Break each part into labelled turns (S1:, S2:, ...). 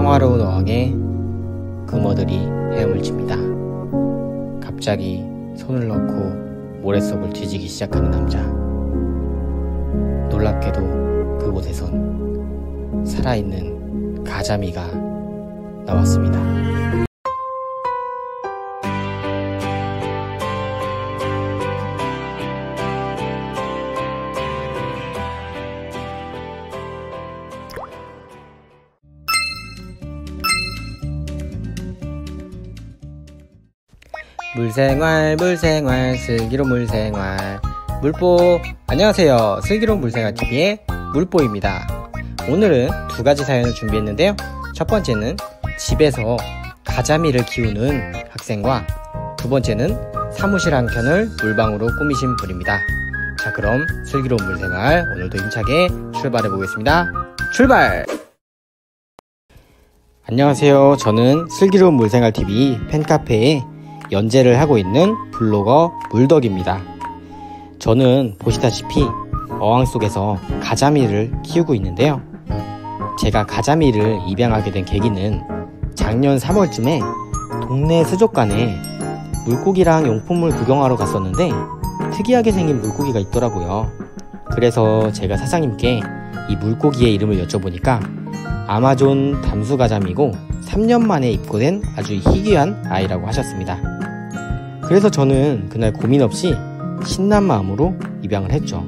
S1: 평화로운 어항에 금어들이 헤엄을칩니다. 갑자기 손을 넣고 모래속을 뒤지기 시작하는 남자. 놀랍게도 그곳에선 살아있는 가자미가 나왔습니다. 물생활 슬기로운 물생활 물보. 안녕하세요, 슬기로운 물생활TV의 물보입니다. 오늘은 두 가지 사연을 준비했는데요. 첫 번째는 집에서 가자미를 키우는 학생과 두 번째는 사무실 한켠을 물방으로 꾸미신 분입니다. 자, 그럼 슬기로운 물생활 오늘도 힘차게 출발해 보겠습니다. 출발! 안녕하세요, 저는 슬기로운 물생활TV 팬카페에 연재를 하고 있는 블로거 물덕입니다. 저는 보시다시피 어항 속에서 가자미를 키우고 있는데요. 제가 가자미를 입양하게 된 계기는 작년 3월쯤에 동네 수족관에 물고기랑 용품을 구경하러 갔었는데 특이하게 생긴 물고기가 있더라고요. 그래서 제가 사장님께 이 물고기의 이름을 여쭤보니까 아마존 담수가자미고 3년 만에 입고된 아주 희귀한 아이라고 하셨습니다. 그래서 저는 그날 고민 없이 신난 마음으로 입양을 했죠.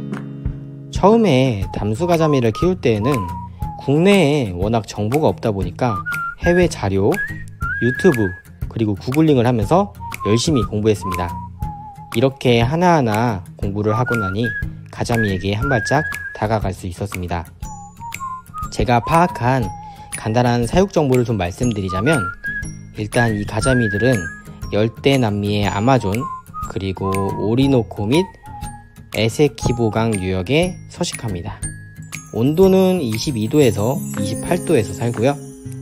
S1: 처음에 담수가자미를 키울 때에는 국내에 워낙 정보가 없다 보니까 해외 자료, 유튜브, 그리고 구글링을 하면서 열심히 공부했습니다. 이렇게 하나하나 공부를 하고 나니 가자미에게 한 발짝 다가갈 수 있었습니다. 제가 파악한 간단한 사육 정보를 좀 말씀드리자면, 일단 이 가자미들은 열대 남미의 아마존, 그리고 오리노코 및 에세키보강 유역에 서식합니다. 온도는 22도에서 28도에서 살고요.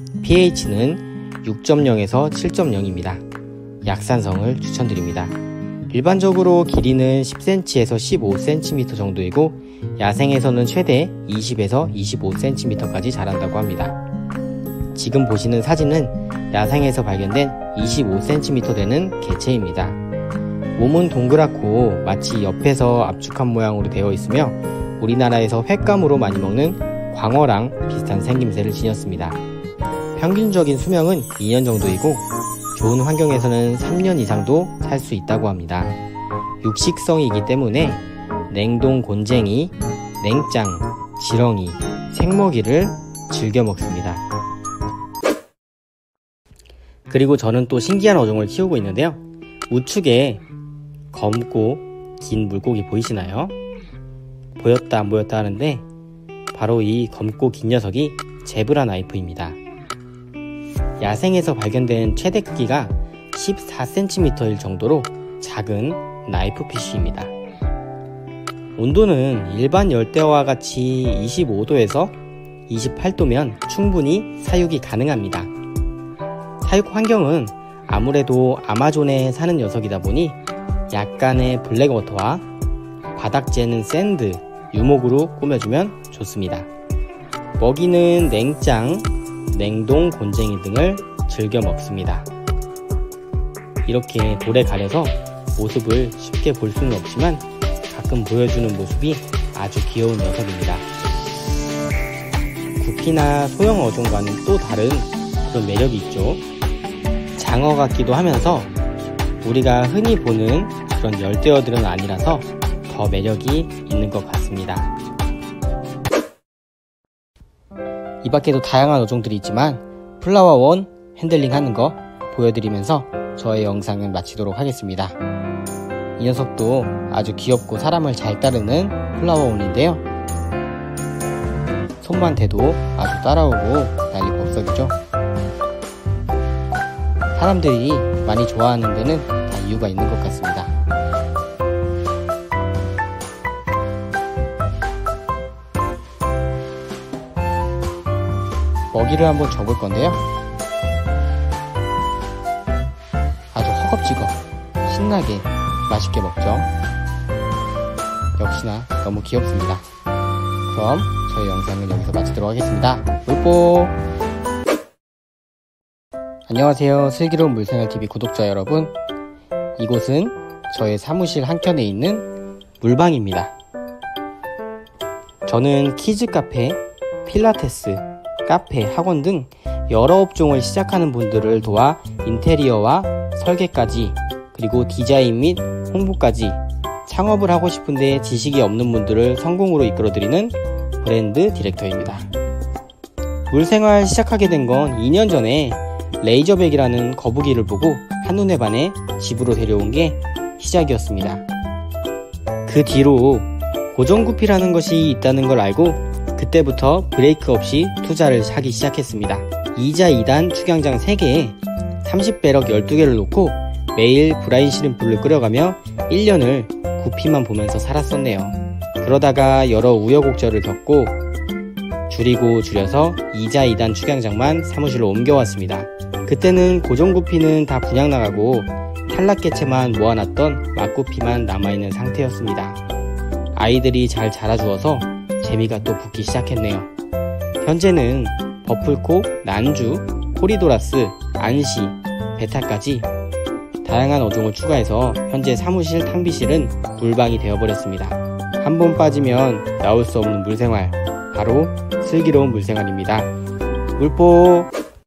S1: pH는 6.0에서 7.0입니다. 약산성을 추천드립니다. 일반적으로 길이는 10cm에서 15cm 정도이고 야생에서는 최대 20에서 25cm까지 자란다고 합니다. 지금 보시는 사진은 야생에서 발견된 25cm 되는 개체입니다. 몸은 동그랗고 마치 옆에서 압축한 모양으로 되어 있으며 우리나라에서 횟감으로 많이 먹는 광어랑 비슷한 생김새를 지녔습니다. 평균적인 수명은 2년 정도이고 좋은 환경에서는 3년 이상도 살 수 있다고 합니다. 육식성이기 때문에 냉동 곤쟁이, 냉장, 지렁이, 생먹이를 즐겨 먹습니다. 그리고 저는 또 신기한 어종을 키우고 있는데요. 우측에 검고 긴 물고기 보이시나요? 보였다 안 보였다 하는데 바로 이 검고 긴 녀석이 제브라 나이프입니다. 야생에서 발견된 최대 크기가 14cm일 정도로 작은 나이프 피쉬입니다. 온도는 일반 열대어와 같이 25도에서 28도면 충분히 사육이 가능합니다. 사육 환경은 아무래도 아마존에 사는 녀석이다 보니 약간의 블랙워터와 바닥재는 샌드, 유목으로 꾸며주면 좋습니다. 먹이는 냉장, 냉동 곤쟁이 등을 즐겨 먹습니다. 이렇게 돌에 가려서 모습을 쉽게 볼 수는 없지만 가끔 보여주는 모습이 아주 귀여운 녀석입니다. 구피나 소형 어종과는 또 다른 그런 매력이 있죠. 장어 같기도 하면서 우리가 흔히 보는 그런 열대어들은 아니라서 더 매력이 있는 것 같습니다. 이 밖에도 다양한 어종들이 있지만 플라워원 핸들링 하는 거 보여드리면서 저의 영상은 마치도록 하겠습니다. 이 녀석도 아주 귀엽고 사람을 잘 따르는 플라워원인데요. 손만 대도 아주 따라오고 난리 법석이죠. 사람들이 많이 좋아하는 데는 다 이유가 있는 것 같습니다. 먹이를 한번 줘볼 건데요. 아주 허겁지겁 신나게 맛있게 먹죠. 역시나 너무 귀엽습니다. 그럼 저희 영상은 여기서 마치도록 하겠습니다. 물보. 안녕하세요. 슬기로운 물생활TV 구독자 여러분. 이곳은 저의 사무실 한켠에 있는 물방입니다. 저는 키즈 카페, 필라테스, 카페, 학원 등 여러 업종을 시작하는 분들을 도와 인테리어와 설계까지, 그리고 디자인 및 홍보까지 창업을 하고 싶은데 지식이 없는 분들을 성공으로 이끌어드리는 브랜드 디렉터입니다. 물생활 시작하게 된 건 2년 전에 레이저백이라는 거북이를 보고 한눈에 반해 집으로 데려온 게 시작이었습니다. 그 뒤로 고정구피라는 것이 있다는 걸 알고 그때부터 브레이크 없이 투자를 하기 시작했습니다. 이자 2단 축양장 3개에 30배럭 12개를 놓고 매일 브라인 시림프를 끓여가며 1년을 구피만 보면서 살았었네요. 그러다가 여러 우여곡절을 겪고 줄이고 줄여서 이자 2단 축양장만 사무실로 옮겨왔습니다. 그때는 고정구피는 다 분양 나가고 탈락개체만 모아놨던 막구피만 남아있는 상태였습니다. 아이들이 잘 자라주어서 재미가 또 붙기 시작했네요. 현재는 버플코, 난주, 코리도라스, 안시, 베타까지 다양한 어종을 추가해서 현재 사무실 탕비실은 물방이 되어버렸습니다. 한 번 빠지면 나올 수 없는 물생활, 바로 슬기로운 물생활입니다. 물뽀!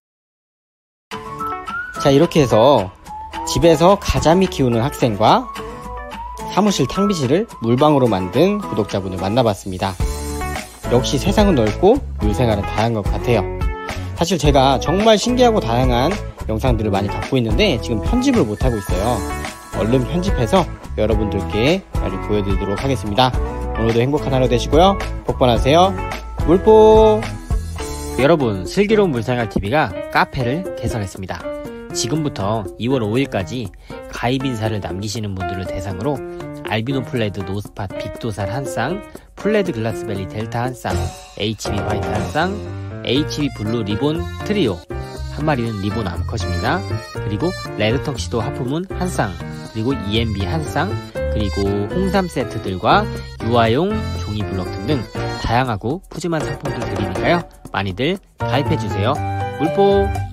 S1: 자, 이렇게 해서 집에서 가자미 키우는 학생과 사무실 탕비실을 물방으로 만든 구독자분을 만나봤습니다. 역시 세상은 넓고 물생활은 다양한 것 같아요. 사실 제가 정말 신기하고 다양한 영상들을 많이 갖고 있는데 지금 편집을 못하고 있어요. 얼른 편집해서 여러분들께 많이 보여드리도록 하겠습니다. 오늘도 행복한 하루 되시고요. 복 받으세요. 물뽀! 여러분, 슬기로운 물생활TV가 카페를 개설했습니다. 지금부터 2월 5일까지 가입 인사를 남기시는 분들을 대상으로 알비노 플레드 노스팟 빅도살 한 쌍, 플레드 글라스벨리 델타 한 쌍, HB 화이트 한 쌍, HB 블루 리본 트리오, 한 마리는 리본 암컷입니다. 그리고 레드턱시도 하프문 한 쌍, 그리고 EMB 한 쌍, 그리고 홍삼 세트들과 유아용 종이 블럭 등등 다양하고 푸짐한 상품들 드리니까요. 많이들 가입해주세요. 물뽀!